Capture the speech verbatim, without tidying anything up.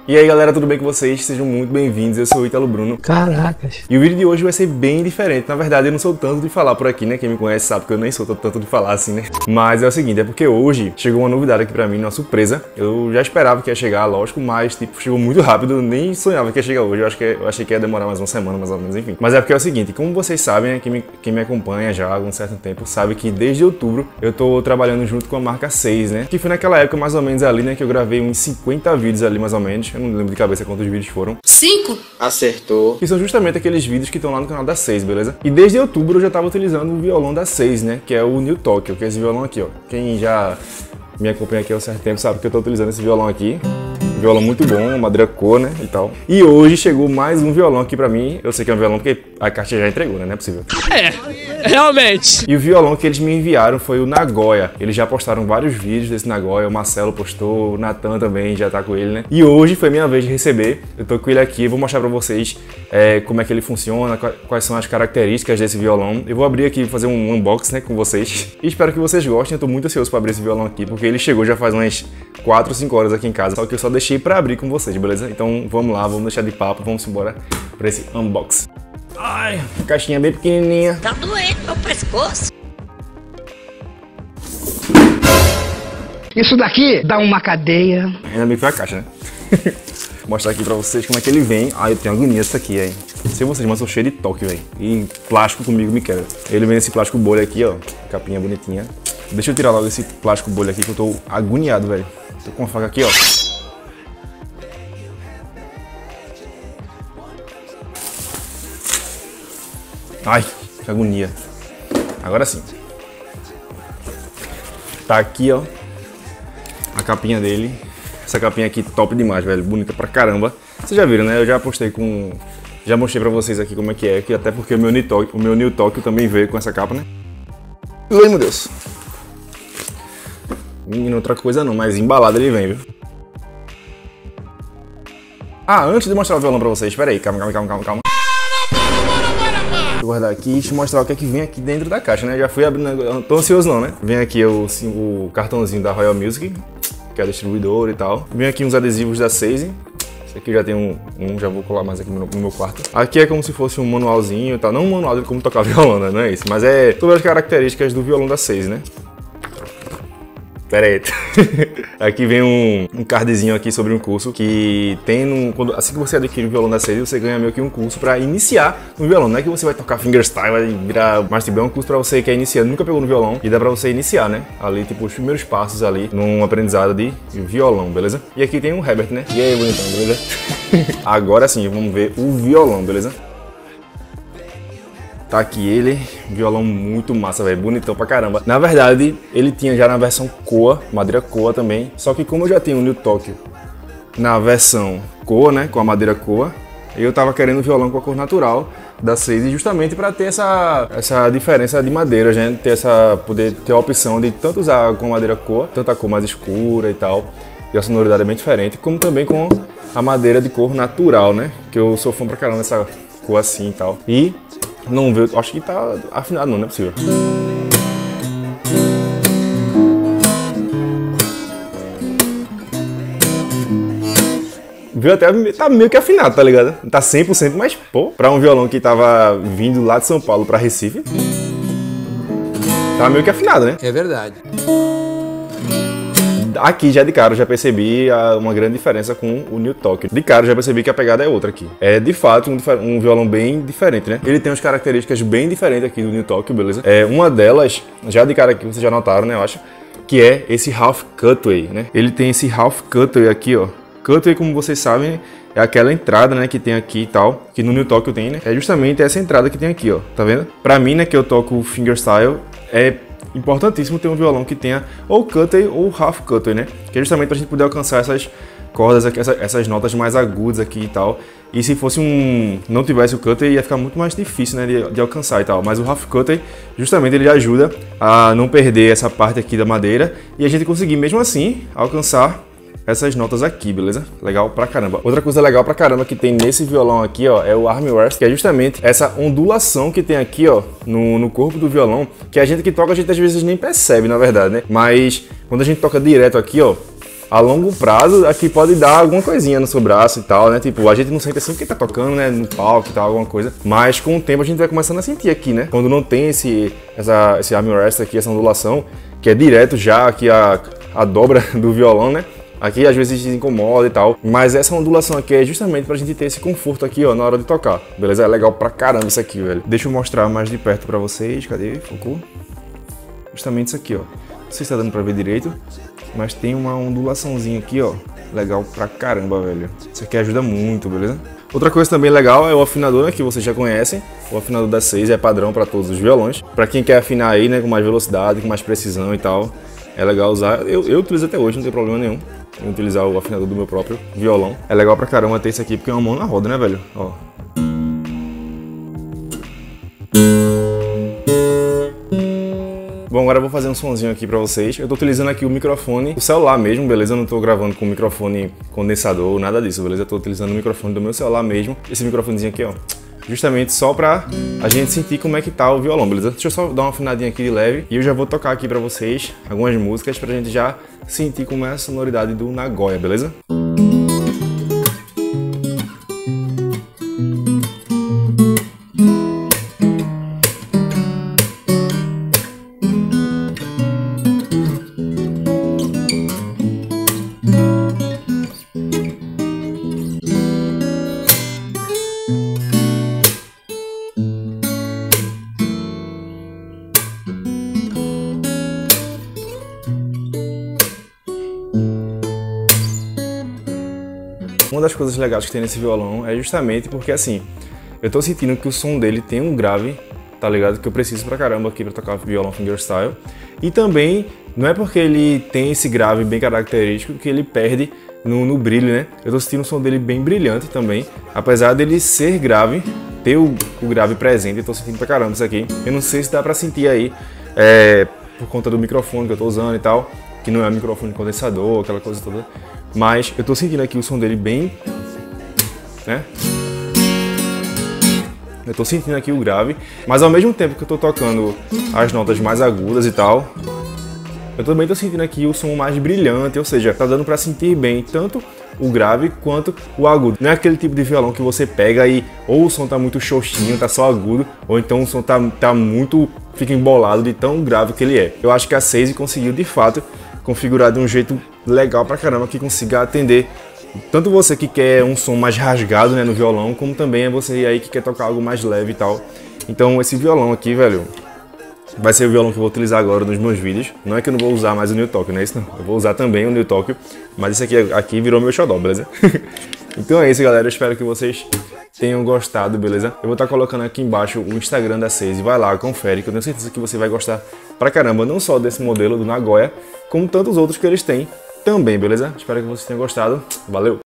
E aí galera, tudo bem com vocês? Sejam muito bem-vindos, eu sou o Ítalo Bruno. Caracas. E o vídeo de hoje vai ser bem diferente. Na verdade eu não sou tanto de falar por aqui, né? Quem me conhece sabe que eu nem sou tanto de falar assim, né? Mas é o seguinte, é porque hoje chegou uma novidade aqui pra mim, uma surpresa. Eu já esperava que ia chegar, lógico, mas tipo, chegou muito rápido, eu nem sonhava que ia chegar hoje. Eu acho que eu achei que ia demorar mais uma semana, mais ou menos, enfim. Mas é porque é o seguinte, como vocês sabem, né? Quem me, quem me acompanha já há algum certo tempo, sabe que desde outubro eu tô trabalhando junto com a marca seis, né? Que foi naquela época mais ou menos ali, né? Que eu gravei uns cinquenta vídeos ali, mais ou menos. Eu não lembro de cabeça quantos vídeos foram. Cinco? Acertou. Que são justamente aqueles vídeos que estão lá no canal da seis, beleza? E desde outubro eu já tava utilizando o violão da seis, né? Que é o New Tokyo, que é esse violão aqui, ó. Quem já me acompanha aqui há um certo tempo sabe que eu tô utilizando esse violão aqui. Violão muito bom, madeira cor, né, e tal. E hoje chegou mais um violão aqui pra mim. Eu sei que é um violão porque a caixa já entregou, né, não é possível. É, realmente. E o violão que eles me enviaram foi o Nagoya. Eles já postaram vários vídeos desse Nagoya, o Marcelo postou, o Nathan também já tá com ele, né. E hoje foi minha vez de receber. Eu tô com ele aqui, eu vou mostrar pra vocês é, como é que ele funciona, quais são as características desse violão. Eu vou abrir aqui e fazer um unboxing, né, com vocês. E espero que vocês gostem, eu tô muito ansioso pra abrir esse violão aqui, porque ele chegou já faz umas quatro, cinco horas aqui em casa, só que eu só deixei pra abrir com vocês, beleza? Então vamos lá, vamos deixar de papo, vamos embora pra esse unboxing. Ai, caixinha bem pequenininha. Tá doendo meu pescoço. Isso daqui dá uma cadeia. Ainda bem que foi a caixa, né? Vou mostrar aqui pra vocês como é que ele vem. Ai, eu tenho agonia disso aqui, hein? Não sei vocês, mas eu sou cheio de toque, velho. E plástico comigo me quebra. Ele vem nesse plástico bolha aqui, ó. Capinha bonitinha. Deixa eu tirar logo esse plástico bolha aqui que eu tô agoniado, velho. Tô com a faca aqui, ó. Ai, que agonia. Agora sim. Tá aqui, ó. A capinha dele. Essa capinha aqui top demais, velho. Bonita pra caramba. Vocês já viram, né? Eu já postei com... Já mostrei pra vocês aqui como é que é. Que até porque o meu New Tokyo, o meu New Tokyo também veio com essa capa, né? Ai, meu Deus. Menino, outra coisa não, mas embalado ele vem, viu? Ah, antes de mostrar o violão pra vocês, espera aí. Calma, calma, calma, calma, calma. Vou guardar aqui e te mostrar o que é que vem aqui dentro da caixa, né? Já fui abrindo, não tô ansioso não, né? Vem aqui o, o cartãozinho da Royal Music, que é a distribuidora e tal. Vem aqui uns adesivos da seis. Esse aqui já tem um, um, já vou colar mais aqui no, no meu quarto. Aqui é como se fosse um manualzinho e tal. Não um manual de como tocar violão, né? Não é isso. Mas é todas as características do violão da seis, né? Pera aí. Aqui vem um, um cardzinho aqui sobre um curso que tem no, quando, assim que você adquire o violão da seis, você ganha meio que um curso pra iniciar no violão. Não é que você vai tocar fingerstyle, vai virar, mas tipo, é um curso pra você que é iniciante, nunca pegou no violão e dá pra você iniciar, né? Ali, tipo, os primeiros passos ali num aprendizado de violão, beleza? E aqui tem um Herbert, né? E aí, bonitão, beleza? Agora sim, vamos ver o violão, beleza? Tá aqui ele, violão muito massa, velho, bonitão pra caramba. Na verdade, ele tinha já na versão Koa, madeira Koa também. Só que como eu já tenho o New Tokyo na versão Koa, né, com a madeira Koa, eu tava querendo o violão com a cor natural da seis, justamente para ter essa, essa diferença de madeira, gente, ter essa, poder ter a opção de tanto usar com madeira Koa, tanto a cor mais escura e tal, e a sonoridade é bem diferente, como também com a madeira de cor natural, né, que eu sou fã pra caramba dessa cor assim e tal. E não veio, acho que tá afinado não, não é possível. Viu até, tá meio que afinado, tá ligado? Tá cem por cento, mas pô, pra um violão que tava vindo lá de São Paulo pra Recife, tá meio que afinado, né? É verdade. Aqui já de cara eu já percebi uma grande diferença com o New Tokyo. De cara eu já percebi que a pegada é outra aqui. É de fato um, um violão bem diferente, né? Ele tem umas características bem diferentes aqui do New Tokyo, beleza? É, uma delas, já de cara aqui vocês já notaram, né? Eu acho, que é esse half cutaway, né? Ele tem esse half cutaway aqui, ó. Cutaway, como vocês sabem, é aquela entrada, né, que tem aqui e tal, que no New Tokyo tem, né? É justamente essa entrada que tem aqui, ó. Tá vendo? Pra mim, né, que eu toco fingerstyle, é importantíssimo ter um violão que tenha ou cutaway ou half cutaway, né? Que é justamente pra gente poder alcançar essas cordas aqui, essas, essas notas mais agudas aqui e tal. E se fosse um... não tivesse o cutaway, ia ficar muito mais difícil, né, de, de alcançar e tal. Mas o half cutaway, justamente, ele ajuda a não perder essa parte aqui da madeira e a gente conseguir, mesmo assim, alcançar essas notas aqui, beleza? Legal pra caramba. Outra coisa legal pra caramba que tem nesse violão aqui, ó, é o armrest, que é justamente essa ondulação que tem aqui, ó, no, no corpo do violão, que a gente que toca, a gente às vezes nem percebe, na verdade, né? Mas quando a gente toca direto aqui, ó, a longo prazo aqui pode dar alguma coisinha no seu braço e tal, né? Tipo, a gente não sente assim porque tá tocando, né? No palco e tal, alguma coisa. Mas com o tempo a gente vai começando a sentir aqui, né? Quando não tem esse, essa, esse armrest aqui, essa ondulação, que é direto já aqui a, a dobra do violão, né? Aqui às vezes se incomoda e tal, mas essa ondulação aqui é justamente pra gente ter esse conforto aqui, ó, na hora de tocar, beleza? É legal pra caramba isso aqui, velho. Deixa eu mostrar mais de perto pra vocês, cadê? Focou? Justamente isso aqui, ó. Não sei se tá dando pra ver direito, mas tem uma ondulaçãozinha aqui, ó, legal pra caramba, velho. Isso aqui ajuda muito, beleza? Outra coisa também legal é o afinador, né, que vocês já conhecem. O afinador da seis é padrão pra todos os violões. Pra quem quer afinar aí, né, com mais velocidade, com mais precisão e tal, é legal usar. Eu, eu utilizo até hoje, não tem problema nenhum em utilizar o afinador do meu próprio violão. É legal pra caramba ter isso aqui, porque é uma mão na roda, né, velho? Ó. Bom, agora eu vou fazer um sonzinho aqui pra vocês. Eu tô utilizando aqui o microfone, o celular mesmo, beleza? Eu não tô gravando com microfone condensador, nada disso, beleza? Eu tô utilizando o microfone do meu celular mesmo. Esse microfonezinho aqui, ó. Justamente só pra a gente sentir como é que tá o violão, beleza? Deixa eu só dar uma afinadinha aqui de leve e eu já vou tocar aqui pra vocês algumas músicas pra gente já sentir como é a sonoridade do Nagoya, beleza? Uma das coisas legais que tem nesse violão é justamente porque, assim, eu tô sentindo que o som dele tem um grave, tá ligado? Que eu preciso pra caramba aqui pra tocar violão fingerstyle. E também, não é porque ele tem esse grave bem característico que ele perde no, no brilho, né? Eu tô sentindo o som dele bem brilhante também. Apesar dele ser grave, ter o, o grave presente, eu tô sentindo pra caramba isso aqui. Eu não sei se dá pra sentir aí, é, por conta do microfone que eu tô usando e tal, que não é microfone condensador, aquela coisa toda. Mas eu tô sentindo aqui o som dele bem, né? Eu tô sentindo aqui o grave, mas ao mesmo tempo que eu tô tocando as notas mais agudas e tal, eu também tô sentindo aqui o som mais brilhante, ou seja, tá dando pra sentir bem tanto o grave quanto o agudo. Não é aquele tipo de violão que você pega e ou o som tá muito xoxinho, tá só agudo, ou então o som tá, tá muito, fica embolado de tão grave que ele é. Eu acho que a seis conseguiu de fato configurar de um jeito legal pra caramba que consiga atender tanto você que quer um som mais rasgado, né, no violão, como também é você aí que quer tocar algo mais leve e tal. Então esse violão aqui, velho, vai ser o violão que eu vou utilizar agora nos meus vídeos. Não é que eu não vou usar mais o New Tokyo, não é isso não. Eu vou usar também o New Tokyo, mas esse aqui, aqui virou meu xodó, beleza? Então é isso, galera. Eu espero que vocês tenham gostado, beleza? Eu vou estar colocando aqui embaixo o Instagram da seis. Vai lá, confere, que eu tenho certeza que você vai gostar pra caramba, não só desse modelo do Nagoya, como tantos outros que eles têm também, beleza? Espero que vocês tenham gostado. Valeu!